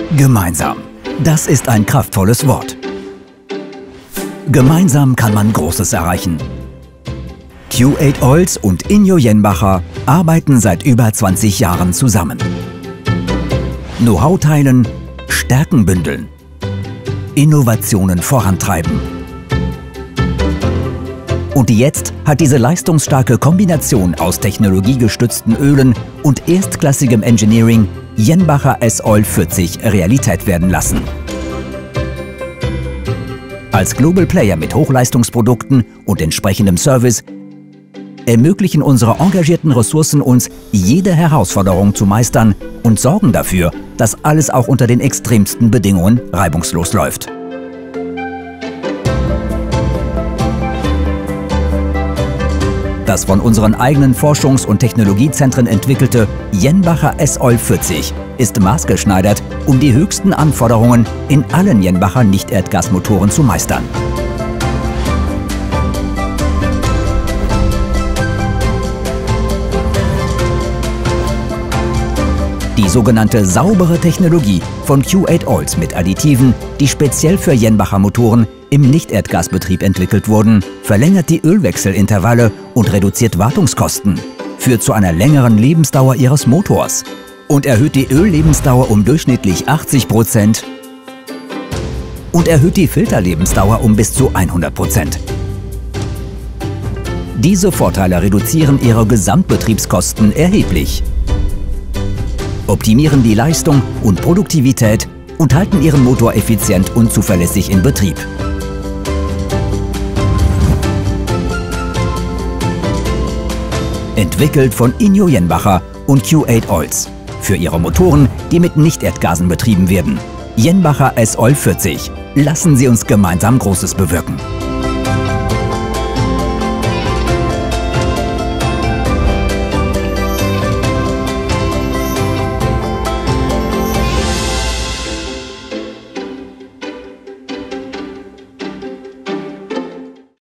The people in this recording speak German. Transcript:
Gemeinsam. Das ist ein kraftvolles Wort. Gemeinsam kann man Großes erreichen. Q8 Oils und Inyo Jenbacher arbeiten seit über 20 Jahren zusammen. Know-how teilen, Stärken bündeln, Innovationen vorantreiben. Und jetzt hat diese leistungsstarke Kombination aus technologiegestützten Ölen und erstklassigem Engineering Jenbacher S-Oil 40 Realität werden lassen. Als Global Player mit Hochleistungsprodukten und entsprechendem Service ermöglichen unsere engagierten Ressourcen uns, jede Herausforderung zu meistern und sorgen dafür, dass alles auch unter den extremsten Bedingungen reibungslos läuft. Das von unseren eigenen Forschungs- und Technologiezentren entwickelte Jenbacher S-Oil 40 ist maßgeschneidert, um die höchsten Anforderungen in allen Jenbacher Nicht-Erdgasmotoren zu meistern. Die sogenannte saubere Technologie von Q8 Oils mit Additiven, die speziell für Jenbacher Motoren im Nicht-Erdgasbetrieb entwickelt wurden, verlängert die Ölwechselintervalle und reduziert Wartungskosten, führt zu einer längeren Lebensdauer Ihres Motors und erhöht die Öllebensdauer um durchschnittlich 80% und erhöht die Filterlebensdauer um bis zu 100%. Diese Vorteile reduzieren Ihre Gesamtbetriebskosten erheblich, optimieren die Leistung und Produktivität und halten Ihren Motor effizient und zuverlässig in Betrieb. Entwickelt von Inyo Jenbacher und Q8 Oils. Für Ihre Motoren, die mit Nicht-Erdgasen betrieben werden. Jenbacher S-Oil 40. Lassen Sie uns gemeinsam Großes bewirken.